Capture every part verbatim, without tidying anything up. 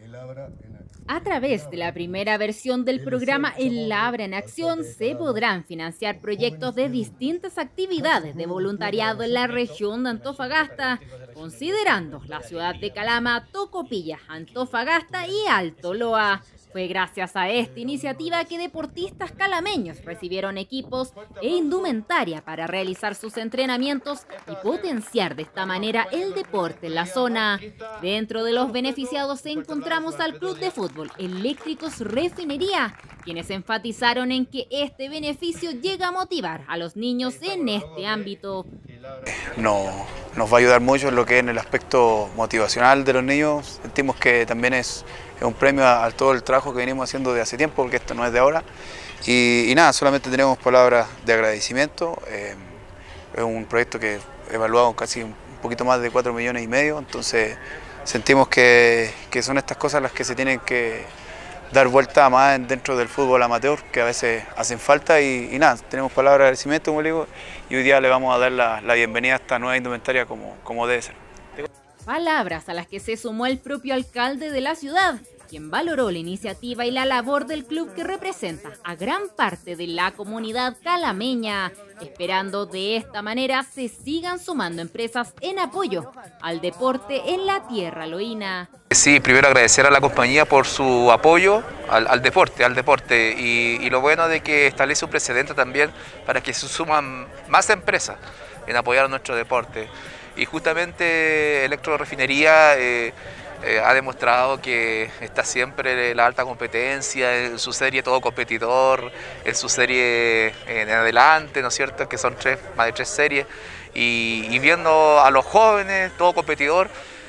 A través de la primera versión del programa El Labra en Acción se podrán financiar proyectos de distintas actividades de voluntariado en la región de Antofagasta, considerando la ciudad de Calama, Tocopilla, Antofagasta y Alto Loa. Fue gracias a esta iniciativa que deportistas calameños recibieron equipos e indumentaria para realizar sus entrenamientos y potenciar de esta manera el deporte en la zona. Dentro de los beneficiados encontramos al Club de Fútbol Eléctricos Refinería, quienes enfatizaron en que este beneficio llega a motivar a los niños en este ámbito. No, nos va a ayudar mucho en lo que es en el aspecto motivacional de los niños. Sentimos que también es, es un premio a, a todo el trabajo que venimos haciendo de hace tiempo, porque esto no es de ahora. Y, y nada, solamente tenemos palabras de agradecimiento. Eh, es un proyecto que evaluado casi un poquito más de cuatro millones y medio, entonces sentimos que, que son estas cosas las que se tienen que dar vuelta más dentro del fútbol amateur, que a veces hacen falta y, y nada, tenemos palabras de agradecimiento, como le digo, y hoy día le vamos a dar la, la bienvenida a esta nueva indumentaria como, como debe ser. Palabras a las que se sumó el propio alcalde de la ciudad, quien valoró la iniciativa y la labor del club que representa a gran parte de la comunidad calameña, esperando de esta manera se sigan sumando empresas en apoyo al deporte en la tierra loína. Sí, primero agradecer a la compañía por su apoyo al, al deporte, al deporte y, y lo bueno de que establece un precedente también para que se suman más empresas en apoyar a nuestro deporte. Y justamente Electrorefinería eh, eh, ha demostrado que está siempre en la alta competencia, en su serie todo competidor, en su serie en adelante, ¿no es cierto?, que son tres, más de tres series, y, y viendo a los jóvenes, todo competidor,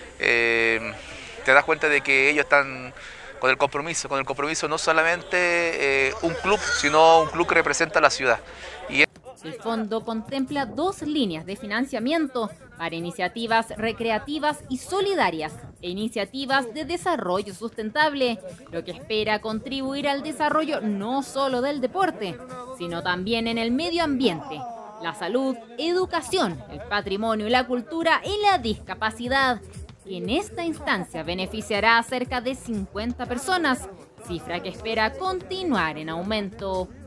eh, te das cuenta de que ellos están con el compromiso, con el compromiso no solamente eh, un club, sino un club que representa a la ciudad. Y el fondo contempla dos líneas de financiamiento para iniciativas recreativas y solidarias e iniciativas de desarrollo sustentable, lo que espera contribuir al desarrollo no solo del deporte, sino también en el medio ambiente, la salud, educación, el patrimonio y la cultura y la discapacidad. En esta instancia beneficiará a cerca de cincuenta personas, cifra que espera continuar en aumento.